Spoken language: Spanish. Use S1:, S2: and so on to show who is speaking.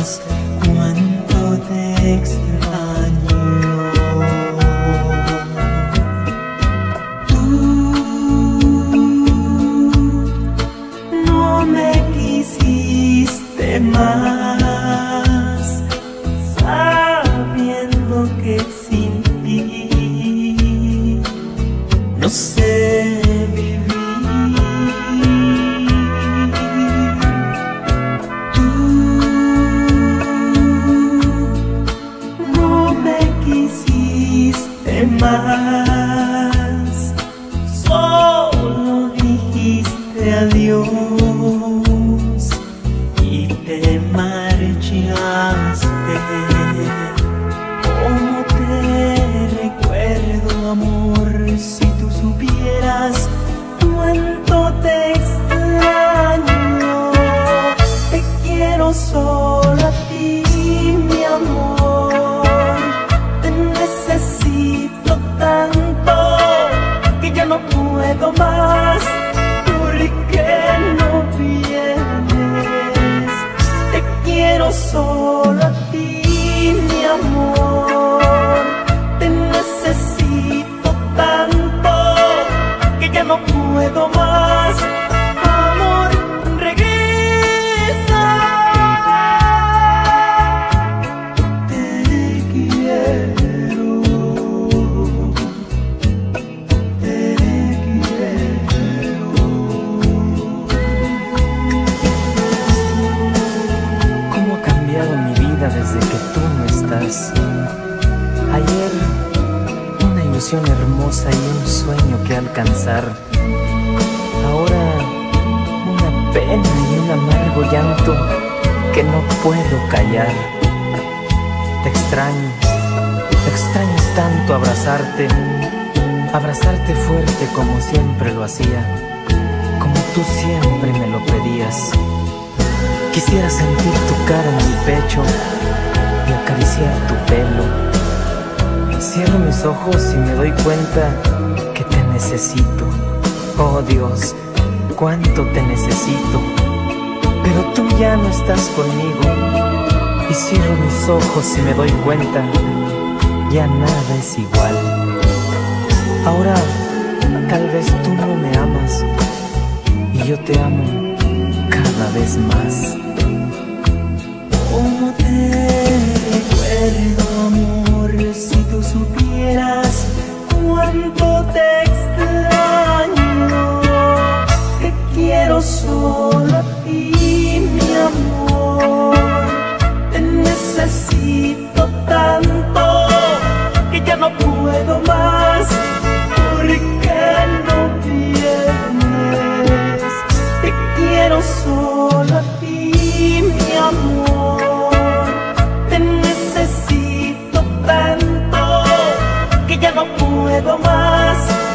S1: más cuánto te extraño. Tú no me quisiste más, sabiendo que sin ti no sé vivir. Tú no me quisiste más, solo dijiste adiós y te marchaste. ¿Cómo te recuerdo, amor? Si tú supieras cuánto te extraño. Te quiero solo a ti, mi amor. Te necesito tanto que ya no puedo más. ¿Por qué no vienes? Te quiero solo a ti, mi amor. Te necesito tanto que ya no puedo más. Amor, regresa. Te quiero, te quiero. ¿Cómo ha cambiado mi vida desde que tú no estás? Ayer una ilusión hermosa y un sueño que alcanzar. Ahora una pena y un amargo llanto que no puedo callar. Te extraño tanto abrazarte, abrazarte fuerte como siempre lo hacía, como tú siempre me lo pedías. Quisiera sentir tu cara en mi pecho y acariciar tu pelo. Cierro mis ojos y me doy cuenta que te necesito. Oh Dios, cuánto te necesito. Pero tú ya no estás conmigo. Y cierro mis ojos y me doy cuenta, ya nada es igual. Ahora tal vez tú no me amas y yo te amo cada vez más. ¿Cómo te recuerdo, amor? Si tú supieras cuánto te extraño. Te quiero solo a ti, mi amor. Te necesito tanto que ya no puedo más. ¿Por qué no vienes? Te quiero solo a ti, mi amor. Te necesito tanto que ya no puedo más.